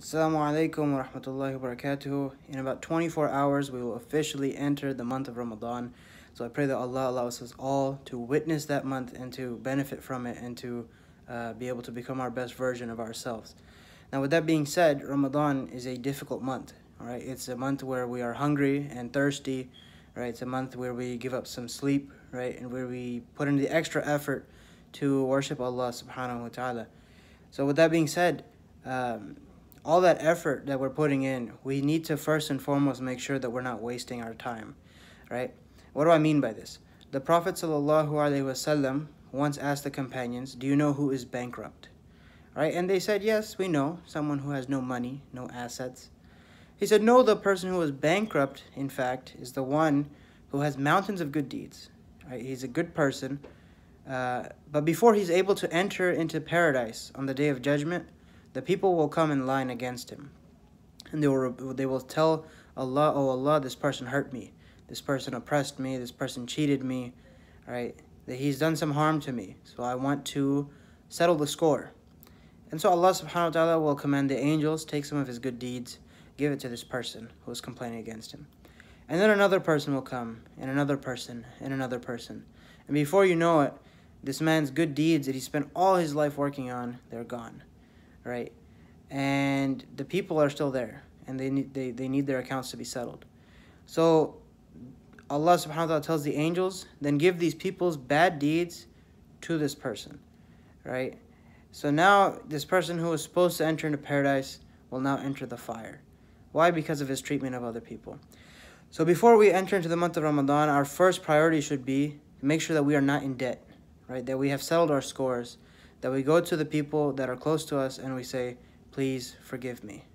Assalamu alaikum wa rahmatullahi wa barakatuh. In about 24 hours, we will officially enter the month of Ramadan. So I pray that Allah allows us all to witness that month and to benefit from it and to be able to become our best version of ourselves. Now, with that being said, Ramadan is a difficult month. All right, it's a month where we are hungry and thirsty. Right, it's a month where we give up some sleep. Right, and where we put in the extra effort to worship Allah subhanahu wa taala. So with that being said, all that effort that we're putting in, we need to first and foremost make sure that we're not wasting our time, right? What do I mean by this? The Prophet ﷺ once asked the companions, "Do you know who is bankrupt?" Right? And they said, "Yes, we know, someone who has no money, no assets." He said, "No, the person who is bankrupt, in fact, is the one who has mountains of good deeds." Right? He's a good person, but before he's able to enter into paradise on the day of judgment, the people will come in line against him. And they will tell Allah, "Oh Allah, this person hurt me. This person oppressed me. This person cheated me. Right? That he's done some harm to me. So I want to settle the score." And so Allah subhanahu wa ta'ala will command the angels, take some of his good deeds, give it to this person who is complaining against him. And then another person will come, and another person, and another person. And before you know it, this man's good deeds that he spent all his life working on, they're gone. Right, and the people are still there, and they need their accounts to be settled. So Allah subhanahu wa ta'ala tells the angels, then give these people's bad deeds to this person, right? So now this person who was supposed to enter into paradise will now enter the fire. Why? Because of his treatment of other people. So before we enter into the month of Ramadan, our first priority should be to make sure that we are not in debt, right? That we have settled our scores, that we go to the people that are close to us and we say, "Please forgive me."